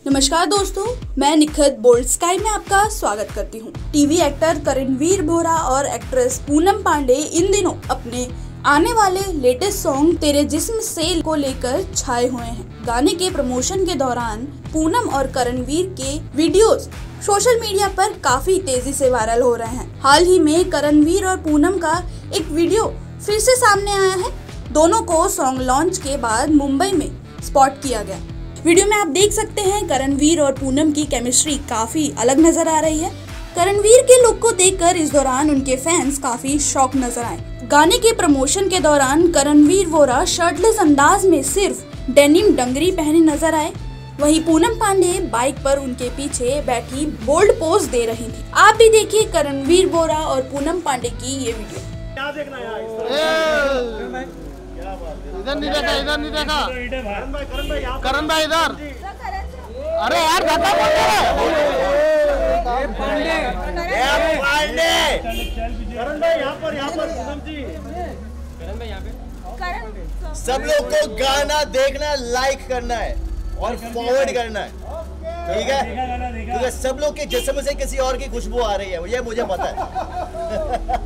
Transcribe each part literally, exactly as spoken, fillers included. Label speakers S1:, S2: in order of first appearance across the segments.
S1: नमस्कार दोस्तों, मैं निखत बोल्ड स्काई में आपका स्वागत करती हूँ। टीवी एक्टर करणवीर बोहरा और एक्ट्रेस पूनम पांडे इन दिनों अपने आने वाले लेटेस्ट सॉन्ग तेरे जिस्म से को लेकर छाए हुए हैं। गाने के प्रमोशन के दौरान पूनम और करणवीर के वीडियोस सोशल मीडिया पर काफी तेजी से वायरल हो रहे हैं। हाल ही में करणवीर और पूनम का एक वीडियो फिर से सामने आया है। दोनों को सॉन्ग लॉन्च के बाद मुंबई में स्पॉट किया गया। वीडियो में आप देख सकते हैं करणवीर और पूनम की केमिस्ट्री काफी अलग नजर आ रही है। करणवीर के लुक को देखकर इस दौरान उनके फैंस काफी शॉक नजर आए। गाने के प्रमोशन के दौरान करणवीर बोहरा शर्टलेस अंदाज में सिर्फ डेनिम डंगरी पहने नजर आए। वहीं पूनम पांडे बाइक पर उनके पीछे बैठी बोल्ड पोज दे रही थी। आप भी देखिए करणवीर बोहरा और पूनम पांडे की ये वीडियो।
S2: क्या देखना है इधर नहीं देखा, इधर नहीं देखा। करण भाई, करण भाई, करण भाई इधर। अरे यार धक्का बोल रहे हैं। पांडे, पांडे। करण भाई यहाँ पर, यहाँ पर पूनम जी। करण भाई यहाँ पे।
S3: सब लोग को गाना देखना, लाइक करना है और फॉरवर्ड करना है, ठीक है? क्योंकि सब लोग के जिस्म से किसी और की खुशबू आ रही है, ये मुझे पता है।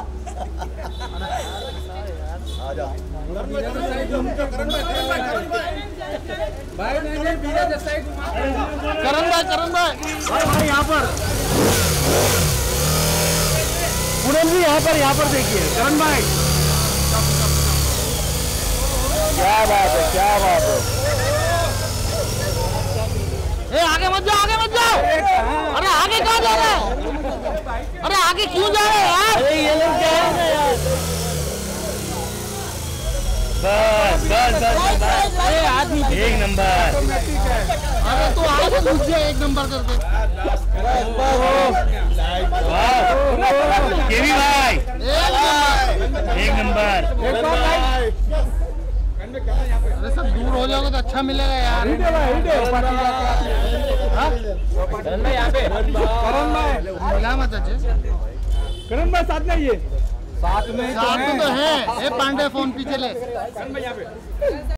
S3: आ जाओ। करण भाई, करण भाई, करण भाई, भाई यहाँ पर। पूनम जी यहाँ पर, यहाँ पर देखिए करण भाई। क्या बात है, क्या बात है। ए आगे मत जाओ, आगे मत जाओ। अरे आगे कहाँ जा रहे हैं? अरे आगे क्यों जा रहे हैं यार? अरे ये लोग क्या है यार? बस बस बस बस आदमी एक नंबर। अरे तो आगे मुझे एक नंबर कर दे। केवी भाई एक नंबर। अरे सब दूर हो जाओगे तो अच्छा मिलेगा यार। करण भाई यहाँ पे, करण भाई मिला मत अच्छे। करण भाई साथ में ये साथ में साथ में तो है। पांडे फोन पीछे ले।